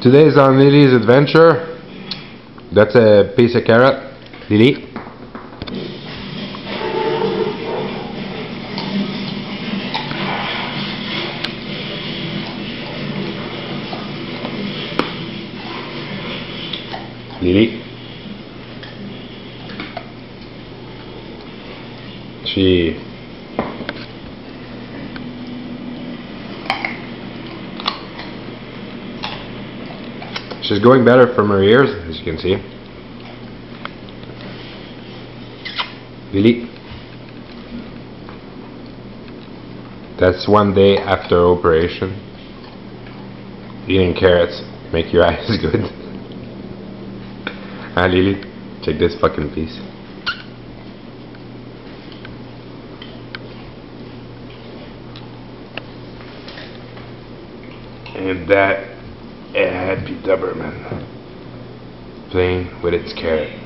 Today's on Lily's adventure. That's a piece of carrot. Lily. Lily. She's going better from her ears, as you can see. Lily. That's one day after operation. Eating carrots make your eyes good. Ah, Lily, check this fucking piece. And that Happy Doberman playing with its carrot.